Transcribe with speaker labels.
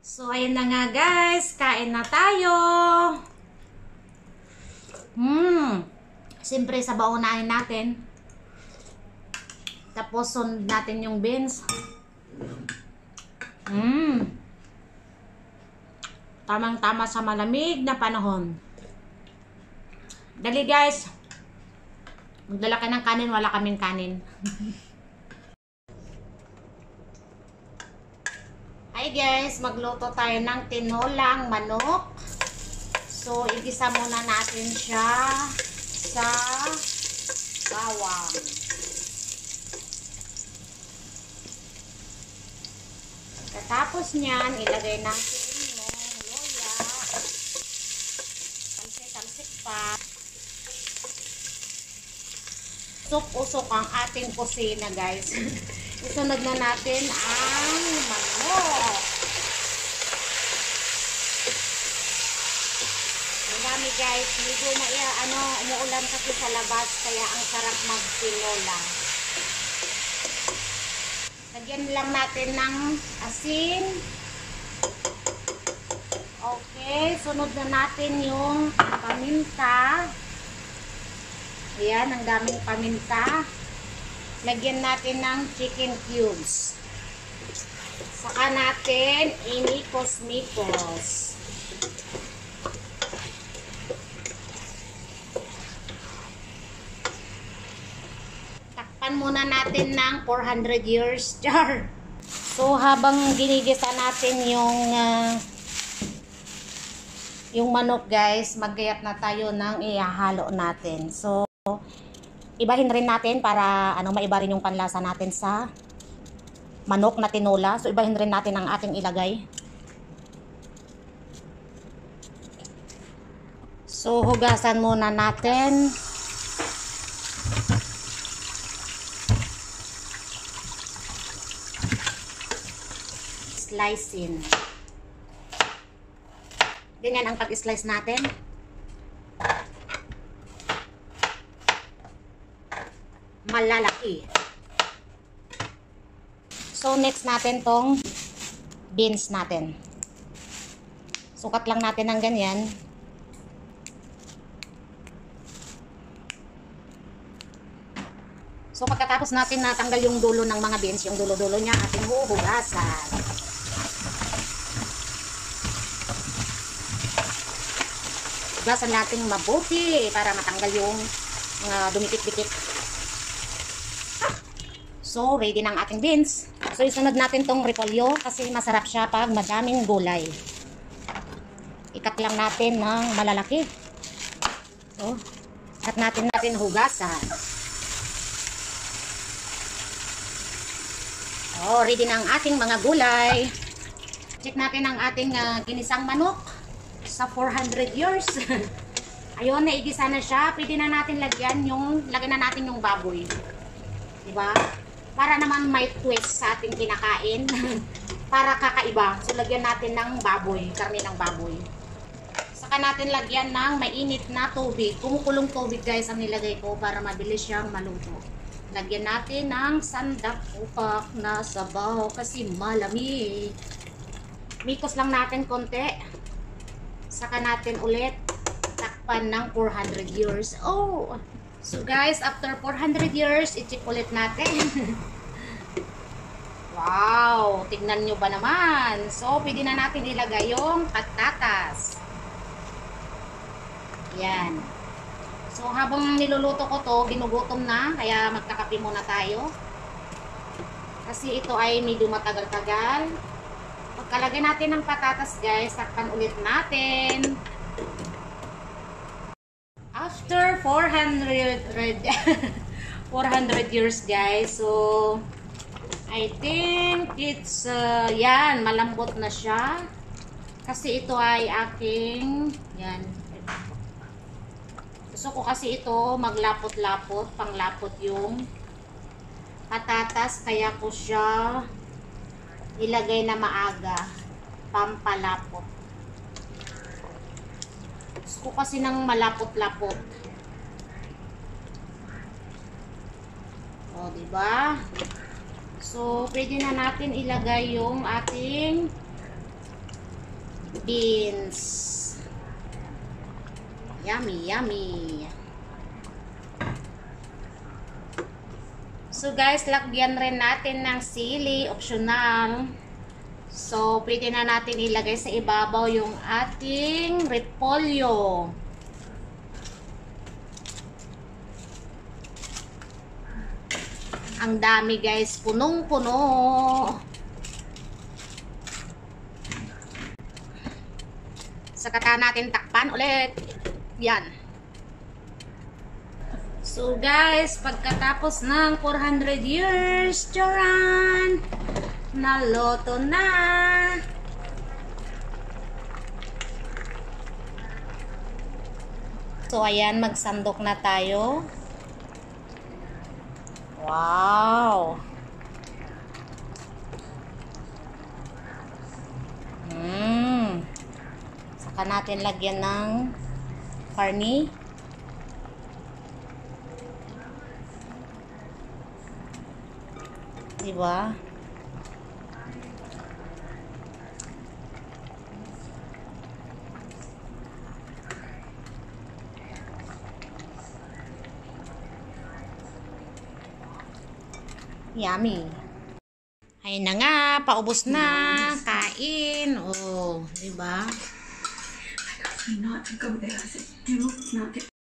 Speaker 1: So, ayun na nga guys. Kain na tayo. Siyempre, sa baunahin natin. Tapos, sunod natin yung beans. Tamang-tama sa malamig na panahon. Dali guys. Magdala ka ng kanin, wala kaming kanin. Hi guys, magluto tayo ng tinolang manok. So, igisa muna natin siya sa bawang. Tapos niyan, ilagay natin yung luya. Talsik-talsik pa. Usok-usok ang ating kusina guys. Isunod na natin ang manok. Ang dami guys, medyo umuulan kasi sa labas kaya ang sarap magtinola. Lagyan lang natin ng asin. Okay, sunod na natin yung paminta. Ayan, ang daming paminta. Lagyan natin ng chicken cubes. Saka natin inikos-mikos. Takpan muna natin ng 400 years jar. So habang ginigisa natin yung manok guys, maggayat na tayo ng ihahalo natin. So ibahin rin natin para maiba rin yung panlasa natin sa manok na tinola. So ibahin rin natin ang ating ilagay. So hugasan muna natin. Slicein. Ganyan ang pag-slice natin. Malalaki. So next natin tong beans natin. Sukat lang natin ng ganyan. So pagkatapos natin natanggal yung dulo ng mga beans, yung dulo-dulo niya ating huhugasan. Hugasan natin mabuti para matanggal yung dumikit-dikit. So, ready na ang ating beans. So, isunod natin tong repolyo kasi masarap siya pag madaming gulay. Ikat lang natin ng malalaki. So, ikat natin hugasan. Oh, ready na ang ating mga gulay. Check natin ang ating ginisang manok sa 400 years. Ayun, naigisa na siya. Pwede na natin lagyan na natin yung baboy. Diba? Para naman may twist sa ating kinakain. Para kakaiba. So, lagyan natin ng baboy. Karne ng baboy. Saka natin lagyan ng mainit na tubig. Kumukulong tubig guys ang nilagay ko para mabilis siyang maluto. Lagyan natin ng sandapupak na sabaw kasi malamig. Mikos lang natin konti. Saka natin ulit takpan ng 400 years. Oh! So guys, after 400 years, i-check ulit natin. Wow! Tignan nyo ba naman? So, pwede na natin ilagay yung patatas. Yan. So, habang niluluto ko to, ginugutom na. Kaya magkakape muna tayo. Kasi ito ay medyo matagal-tagal. Pagkalagay natin ng patatas guys, takpan ulit natin. After 400 years guys, so I think it's yan, malambot na siya kasi ito ay aking yan, gusto ko kasi ito maglapot-lapot, panglapot yung patatas, kaya ko siya ilagay na maaga, pampalapot. Gusto ko kasi ng malapot-lapot. O, diba? So, pwede na natin ilagay yung ating beans. Yummy, yummy. So guys, lagyan rin natin ng sili, optional. So, pwede na natin ilagay sa ibabaw yung ating repolyo. Ang dami guys, punong-puno. Saka natin takpan ulit. Yan. So guys, pagkatapos ng 400 years, charan! Naloto na! So ayan, magsandok na tayo. Wow! Saka natin lagyan ng karni. Diba? Yummy. Ayun na nga, paubos na. Kain. Oh, diba?
Speaker 2: Not to go there. I said, do not get